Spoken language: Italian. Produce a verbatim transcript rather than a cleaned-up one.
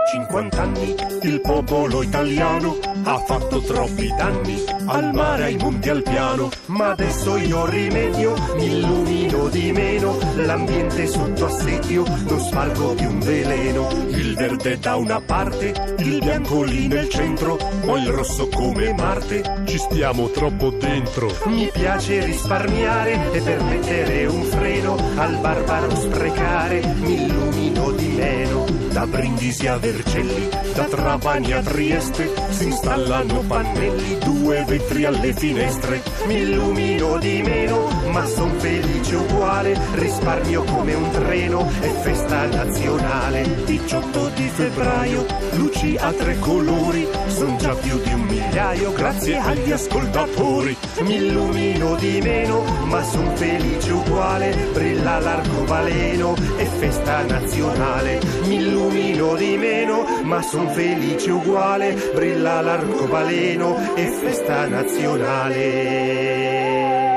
cinquanta anni il popolo italiano ha fatto troppi danni al mare, ai monti, al piano. Ma adesso io rimedio, mi illumino di meno. L'ambiente è sotto assedio, non spargo più un veleno. Il verde da una parte, il bianco lì nel centro, poi il rosso come Marte. Ci stiamo troppo dentro. Mi piace risparmiare e permettere un freno al barbaro sprecare. Mi illumino di meno. Da Brindisi a Vercelli, da Trapani a Trieste, si installano pannelli, due vetri alle finestre. Mi illumino di meno, ma son felice uguale. Risparmio come un treno, è festa nazionale. diciotto di febbraio, luci a tre colori, son già più di un migliaio, grazie agli ascoltatori. Mi illumino di meno, ma son felice uguale. Brilla l'arcobaleno, è festa nazionale. Mi illumino di meno, ma son felice uguale. Brilla l'arcobaleno, è festa nazionale.